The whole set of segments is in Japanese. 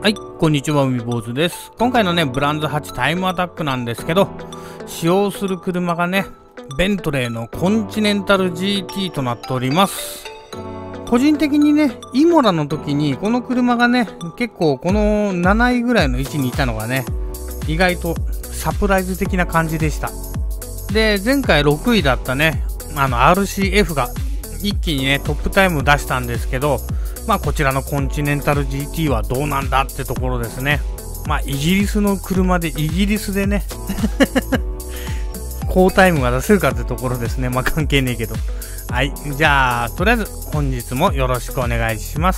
はい、こんにちは、海坊主です。今回のね、ブランズ8タイムアタックなんですけど、使用する車がね、ベントレーのコンチネンタル GT となっております。個人的にね、イモラの時にこの車がね、結構この7位ぐらいの位置にいたのがね、意外とサプライズ的な感じでした。で、前回6位だったね、RCF が一気にね、トップタイム出したんですけど、こちらのコンチネンタル GT はどうなんだってところですね。イギリスの車でイギリスでね高タイムが出せるかってところですね。関係ねえけど。はい、じゃあとりあえず本日もよろしくお願いします。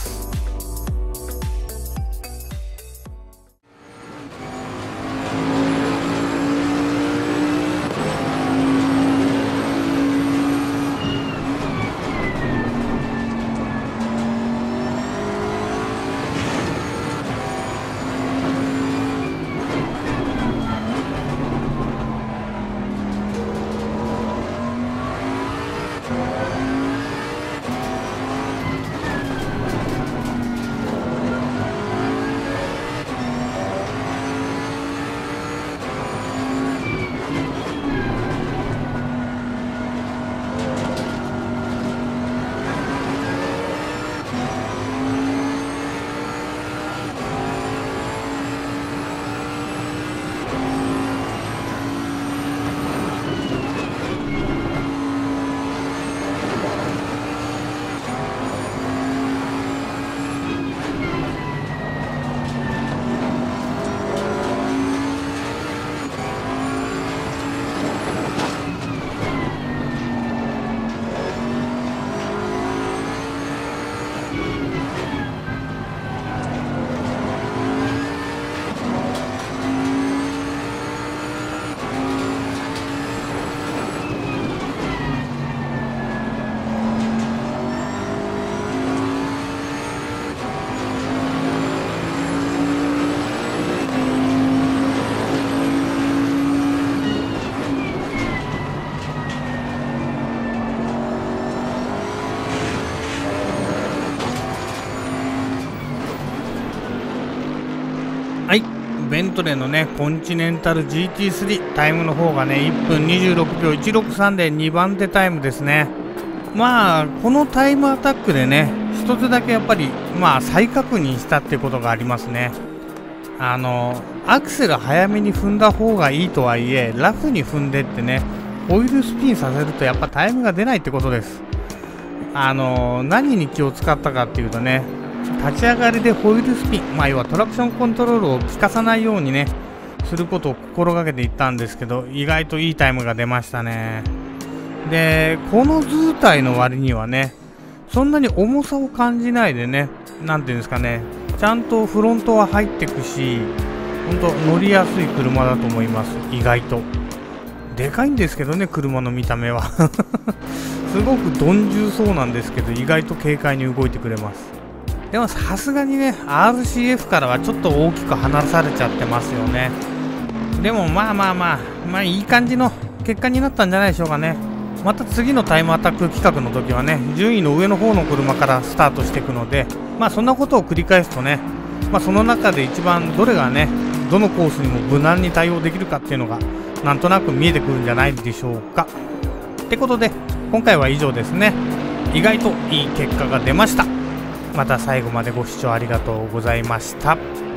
はい、ベントレーのね、コンチネンタル GT3 タイムの方がね、1分26秒163で2番手タイムですね。このタイムアタックでね、一つだけやっぱり再確認したってことがありますね。アクセル早めに踏んだ方がいいとはいえ、ラフに踏んでってね、オイルスピンさせるとやっぱタイムが出ないってことです。何に気を使ったかっていうとね、立ち上がりでホイールスピン、要はトラクションコントロールを効かさないようにね、することを心がけていったんですけど、意外といいタイムが出ましたね。で、この図体の割にはね、そんなに重さを感じないでね、なんていうんですかね、ちゃんとフロントは入ってくし、ほんと乗りやすい車だと思います。意外とでかいんですけどね、車の見た目はすごく鈍重そうなんですけど、意外と軽快に動いてくれます。でもさすがにね、 RCF からはちょっと大きく離されちゃってますよね。でもいい感じの結果になったんじゃないでしょうかね。また次のタイムアタック企画の時はね、順位の上の方の車からスタートしていくので、そんなことを繰り返すとね、その中で一番どれがね、どのコースにも無難に対応できるかっていうのがなんとなく見えてくるんじゃないでしょうか。ってことで今回は以上ですね。意外といい結果が出ました。また最後までご視聴ありがとうございました。